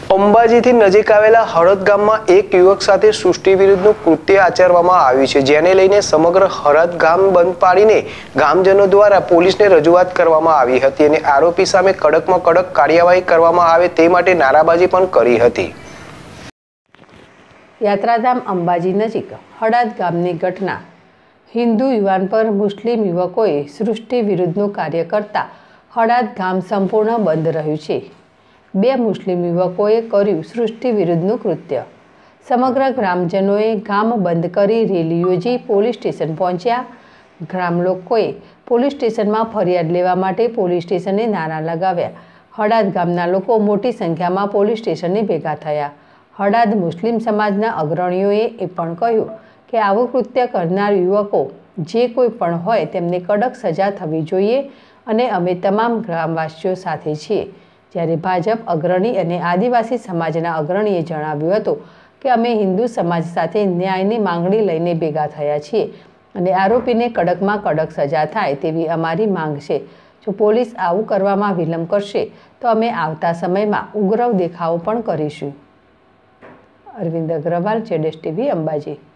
અંબાજીથી નજીક આવેલા હળદ ગામમાં એક યુવક સાથે સૃષ્ટિ વિરુદ્ધનું કૃત્ય આચરવામાં આવ્યું છે, જેને લઈને સમગ્ર હળદ ગામ બંધ પાડીને ગામજનો દ્વારા પોલીસને રજૂઆત કરવામાં આવી હતી અને આરોપી સામે કડકમાં કડક કાર્યવાહી કરવામાં આવે તે માટે નારાબાજી પણ કરી હતી। યાત્રાધામ અંબાજી નજીક હળદ ગામની ઘટના। હિન્દુ યુવાન પર મુસ્લિમ યુવકોએ સૃષ્ટિ વિરુદ્ધનું કાર્ય કરતા હળદ ગામ સંપૂર્ણ બંધ રહ્યું છે। બે મુસ્લિમ યુવકોએ કર્યું સૃષ્ટિ વિરુદ્ધનું કૃત્ય। સમગ્ર ગ્રામજનોએ ગામ બંધ કરી રેલી યોજી પોલીસ સ્ટેશન પહોંચ્યા। ગ્રામ લોકોએ પોલીસ સ્ટેશનમાં ફરિયાદ લેવા માટે પોલીસ સ્ટેશને નારા લગાવ્યા। હળદ ગામના લોકો મોટી સંખ્યામાં પોલીસ સ્ટેશને ભેગા થયા। હળદ મુસ્લિમ સમાજના અગ્રણીઓએ એ પણ કહ્યું કે આવું કૃત્ય કરનાર યુવકો જે કોઈ પણ હોય તેમને કડક સજા થવી જોઈએ અને અમે તમામ ગ્રામવાસીઓ સાથે છીએ। જ્યારે ભાજપ અગ્રણી અને આદિવાસી સમાજના અગ્રણીએ જણાવ્યું હતું કે અમે હિન્દુ સમાજ સાથે ન્યાયની માંગણી લઈને ભેગા થયા છીએ અને આરોપીને કડકમાં કડક સજા થાય તેવી અમારી માંગ છે। જો પોલીસ આવું કરવામાં વિલંબ કરશે તો અમે આવતા સમયમાં ઉગ્ર દેખાવો પણ કરીશું। અરવિંદ અગ્રવાલ, ZSTV, અંબાજી।